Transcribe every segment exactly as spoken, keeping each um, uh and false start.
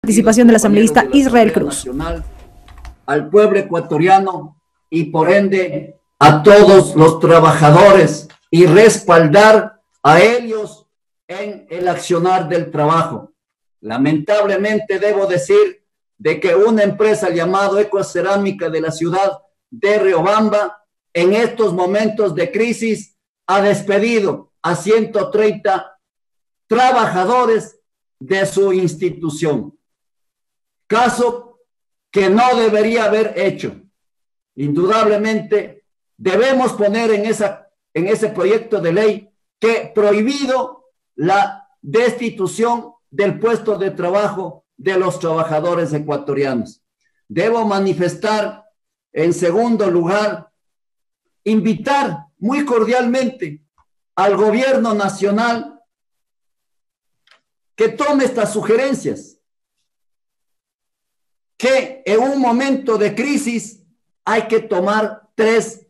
Participación del asambleísta Israel Cruz. Al pueblo ecuatoriano y por ende a todos los trabajadores y respaldar a ellos en el accionar del trabajo. Lamentablemente debo decir de que una empresa llamada Ecocerámica de la ciudad de Riobamba en estos momentos de crisis ha despedido a ciento treinta trabajadores de su institución. Caso que no debería haber hecho. Indudablemente debemos poner en, esa, en ese proyecto de ley que prohibido la destitución del puesto de trabajo de los trabajadores ecuatorianos. Debo manifestar, en segundo lugar, invitar muy cordialmente al gobierno nacional que tome estas sugerencias, que en un momento de crisis hay que tomar tres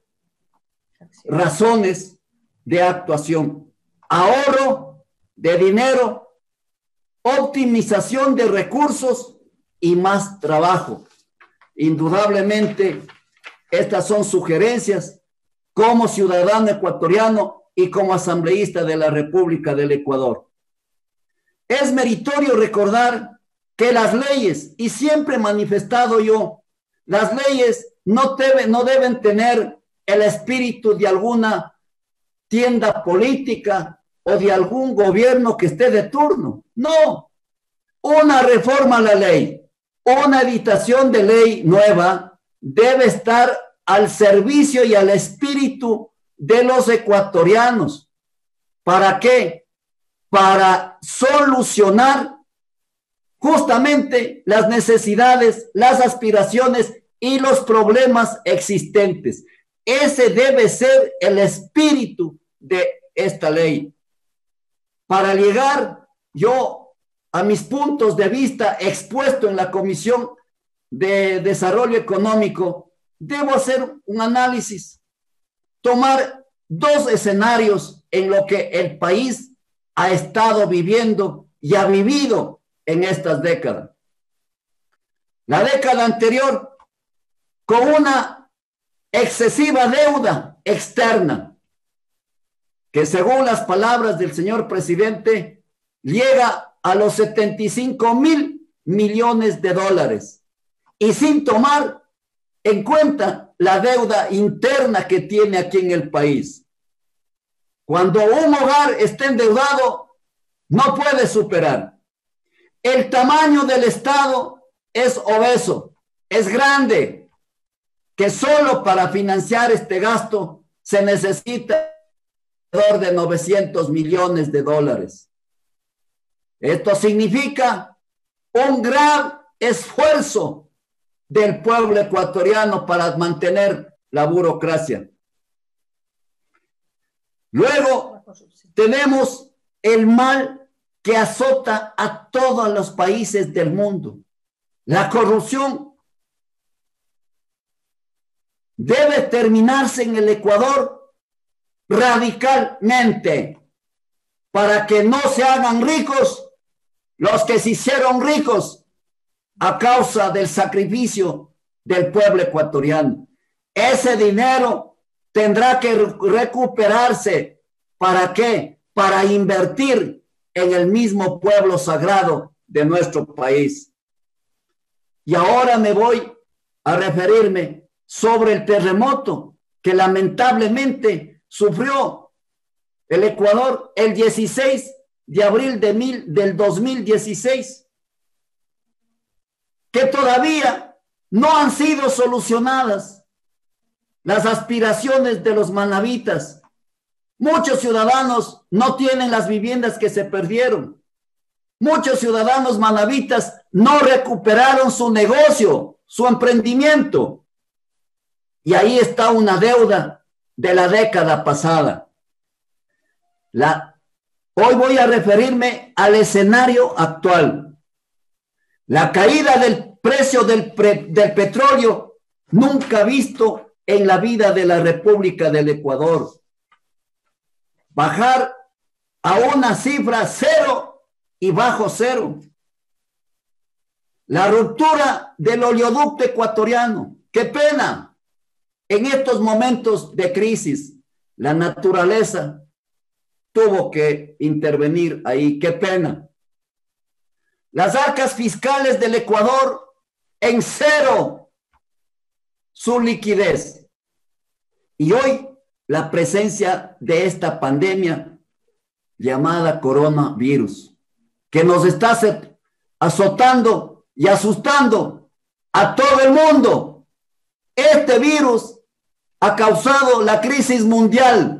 razones de actuación: ahorro de dinero, optimización de recursos y más trabajo. Indudablemente, estas son sugerencias como ciudadano ecuatoriano y como asambleísta de la República del Ecuador. Es meritorio recordar que las leyes, y siempre he manifestado yo, las leyes no deben, no deben tener el espíritu de alguna tienda política o de algún gobierno que esté de turno. No, una reforma a la ley, una editación de ley nueva debe estar al servicio y al espíritu de los ecuatorianos. ¿Para qué? Para solucionar justamente las necesidades, las aspiraciones y los problemas existentes. Ese debe ser el espíritu de esta ley. Para llegar yo a mis puntos de vista expuesto en la Comisión de Desarrollo Económico, debo hacer un análisis, tomar dos escenarios en lo que el país ha estado viviendo y ha vivido en estas décadas. La década anterior, con una excesiva deuda externa, que según las palabras del señor presidente, llega a los setenta y cinco mil millones de dólares, y sin tomar en cuenta la deuda interna que tiene aquí en el país. Cuando un hogar está endeudado, no puede superar. El tamaño del Estado es obeso, es grande, que solo para financiar este gasto se necesita alrededor de novecientos millones de dólares. Esto significa un gran esfuerzo del pueblo ecuatoriano para mantener la burocracia. Luego tenemos el mal que azota a todos los países del mundo. La corrupción debe terminarse en el Ecuador radicalmente para que no se hagan ricos los que se hicieron ricos a causa del sacrificio del pueblo ecuatoriano. Ese dinero tendrá que recuperarse. ¿Para qué? Para invertir en el mismo pueblo sagrado de nuestro país. Y ahora me voy a referirme sobre el terremoto que lamentablemente sufrió el Ecuador el dieciséis de abril de mil, del dos mil dieciséis, que todavía no han sido solucionadas las aspiraciones de los manavitas. Muchos ciudadanos no tienen las viviendas que se perdieron. Muchos ciudadanos manavitas no recuperaron su negocio, su emprendimiento. Y ahí está una deuda de la década pasada. La, hoy voy a referirme al escenario actual. La caída del precio del, pre, del petróleo nunca visto en la vida de la República del Ecuador. Bajar a una cifra cero y bajo cero. La ruptura del oleoducto ecuatoriano. ¡Qué pena! En estos momentos de crisis, la naturaleza tuvo que intervenir ahí. ¡Qué pena! Las arcas fiscales del Ecuador en cero su liquidez. Y hoy la presencia de esta pandemia llamada coronavirus, que nos está azotando y asustando a todo el mundo. Este virus ha causado la crisis mundial.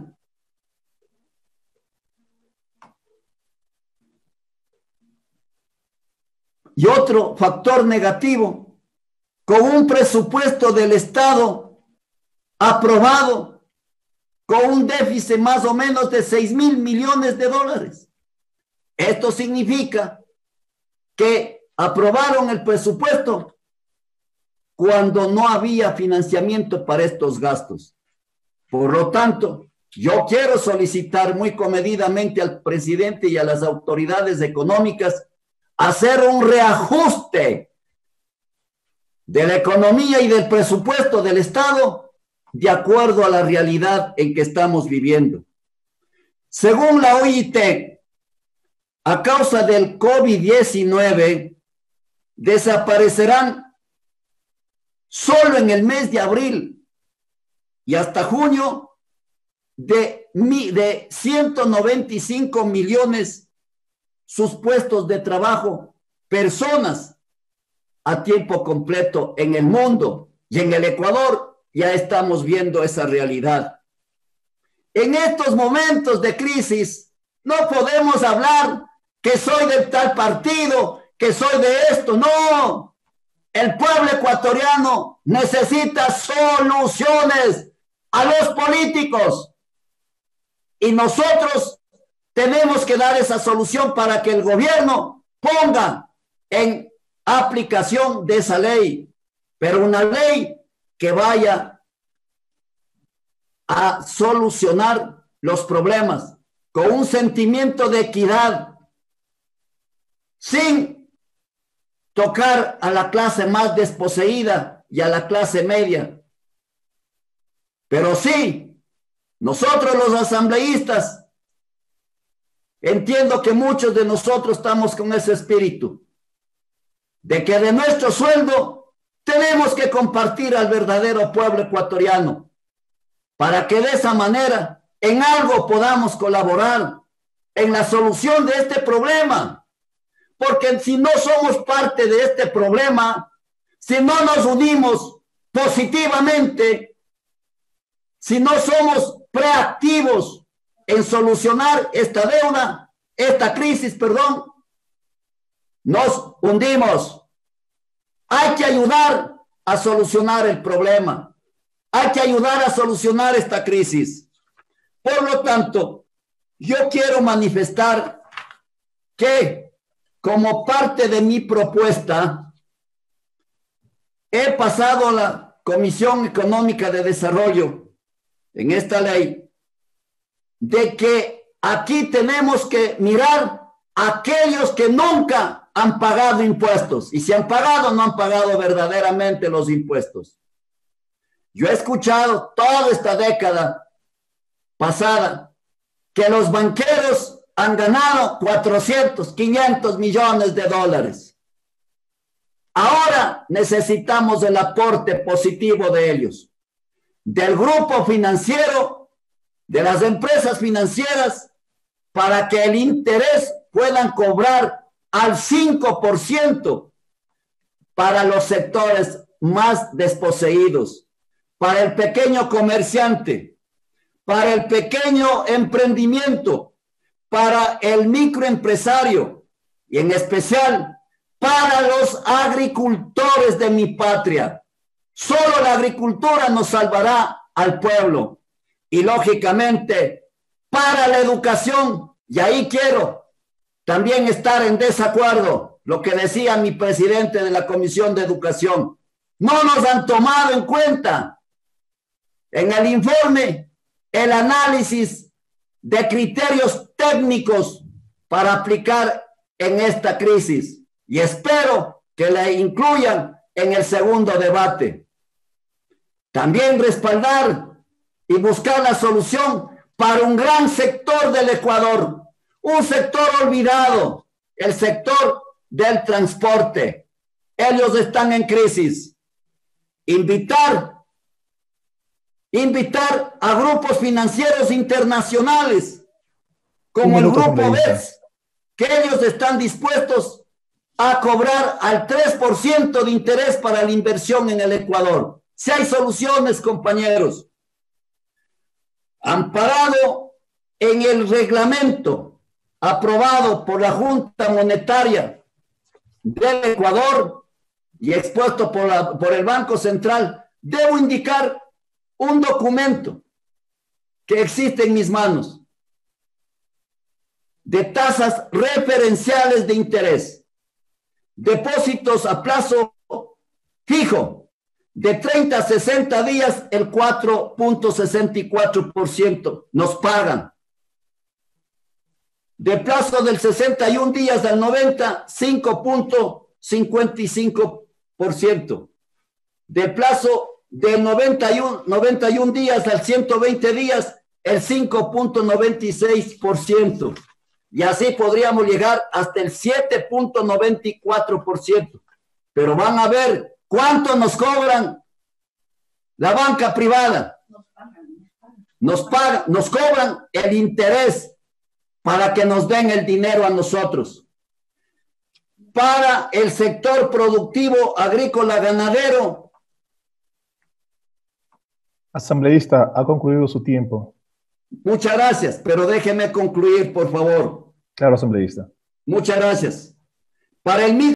Y otro factor negativo, con un presupuesto del Estado aprobado con un déficit más o menos de seis mil millones de dólares. Esto significa que aprobaron el presupuesto cuando no había financiamiento para estos gastos. Por lo tanto, yo quiero solicitar muy comedidamente al presidente y a las autoridades económicas hacer un reajuste de la economía y del presupuesto del Estado de acuerdo a la realidad en que estamos viviendo. Según la O I T, a causa del COVID diecinueve, desaparecerán solo en el mes de abril y hasta junio de, de ciento noventa y cinco millones sus puestos de trabajo, personas a tiempo completo en el mundo, y en el Ecuador ya estamos viendo esa realidad. En estos momentos de crisis no podemos hablar que soy de tal partido, que soy de esto. No, el pueblo ecuatoriano necesita soluciones a los políticos y nosotros tenemos que dar esa solución para que el gobierno ponga en aplicación de esa ley, pero una ley que vaya a solucionar los problemas con un sentimiento de equidad, sin tocar a la clase más desposeída y a la clase media. Pero sí, nosotros los asambleístas, entiendo que muchos de nosotros estamos con ese espíritu, de que de nuestro sueldo tenemos que compartir al verdadero pueblo ecuatoriano para que de esa manera en algo podamos colaborar en la solución de este problema. Porque si no somos parte de este problema, si no nos unimos positivamente, si no somos proactivos en solucionar esta deuda, esta crisis, perdón, nos hundimos. Hay que ayudar a solucionar el problema. Hay que ayudar a solucionar esta crisis. Por lo tanto, yo quiero manifestar que como parte de mi propuesta, he pasado a la Comisión Económica de Desarrollo en esta ley de que aquí tenemos que mirar a aquellos que nunca han pagado impuestos, y si han pagado, no han pagado verdaderamente los impuestos. Yo he escuchado toda esta década pasada que los banqueros han ganado cuatrocientos, quinientos millones de dólares. Ahora necesitamos el aporte positivo de ellos, del grupo financiero, de las empresas financieras, para que el interés puedan cobrar al cinco por ciento para los sectores más desposeídos, para el pequeño comerciante, para el pequeño emprendimiento, para el microempresario y en especial para los agricultores de mi patria. Solo la agricultura nos salvará al pueblo y lógicamente para la educación, y ahí quiero también estar en desacuerdo lo que decía mi presidente de la Comisión de Educación. No nos han tomado en cuenta en el informe el análisis de criterios técnicos para aplicar en esta crisis. Y espero que le incluyan en el segundo debate. También respaldar y buscar la solución para un gran sector del Ecuador, un sector olvidado, el sector del transporte. Ellos están en crisis. Invitar, invitar a grupos financieros internacionales, como el Grupo B E S, que ellos están dispuestos a cobrar al tres por ciento de interés para la inversión en el Ecuador. Si hay soluciones, compañeros. Amparado en el reglamento aprobado por la Junta Monetaria del Ecuador y expuesto por, la, por el Banco Central, debo indicar un documento que existe en mis manos de tasas referenciales de interés, depósitos a plazo fijo, de treinta a sesenta días, el cuatro punto sesenta y cuatro por ciento nos pagan. De plazo del sesenta y un días al noventa, cinco punto cincuenta y cinco por ciento. De plazo del noventa y uno, noventa y un días al ciento veinte días, el cinco punto noventa y seis por ciento. Y así podríamos llegar hasta el siete punto noventa y cuatro por ciento. Pero van a ver cuánto nos cobran la banca privada. Nos pagan, nos cobran el interés para que nos den el dinero a nosotros. Para el sector productivo agrícola ganadero. Asambleísta, ha concluido su tiempo. Muchas gracias, pero déjeme concluir, por favor. Claro, asambleísta. Muchas gracias. Para el mismo